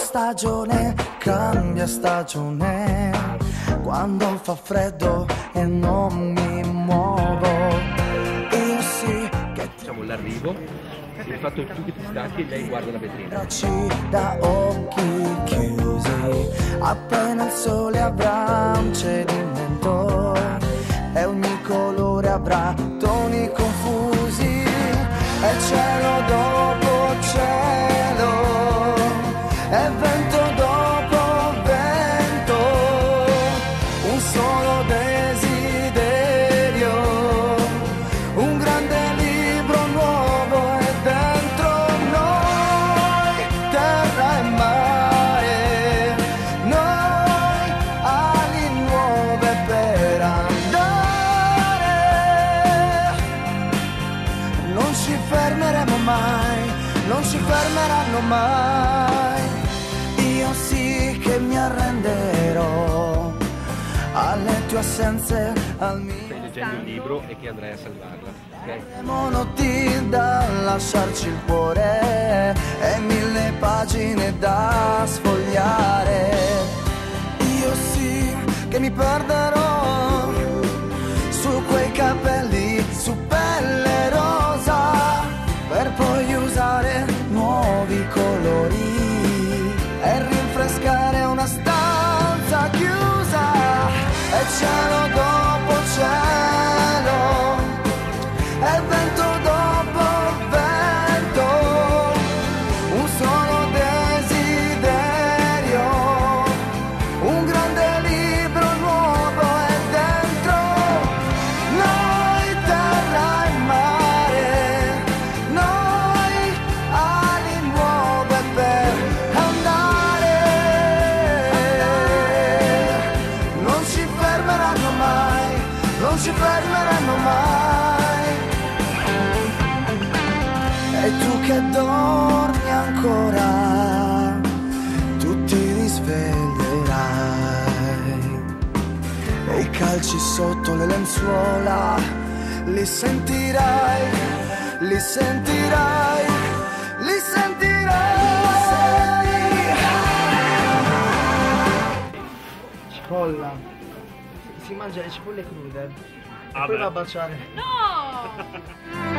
stagione, cambia stagione, quando fa freddo e non mi muovo. Io sì che facciamo l'arrivo, il fatto che tu che ti stacchi e lei guarda la vetrina. Da occhi chiusi, appena il sole avrà un cedimento e ogni colore avrà toni confusi e cielo dopo cielo e vento dopo vento, un solo desiderio, un grande libro nuovo e dentro noi terra e mare, noi ali nuove per andare, non ci fermeremo mai, non ci fermeranno mai. Io sì che mi arrenderò alle tue assenze, al mio. Stai leggendo il libro e che andrai a salvarla, ok? Monoti da lasciarci il cuore e 1000 pagine da sfogliare. Io sì che mi perderò su quei capelli, su pelle rosa, per poi usare nuovi colori e rinfrescare una stanza chiusa e cielo dopo cielo e vento dopo vento, un solo desiderio, un grande libro nuovo e dentro noi terra e mare, noi ali nuove per andare, non ci fermeranno mai, non ci fermeranno mai. E tu che dormi ancora, tu ti risveglierai e i calci sotto le lenzuola li sentirai, li sentirai, li sentirai. Cipolla. Si mangia le cipolle crude e poi va a baciare. No!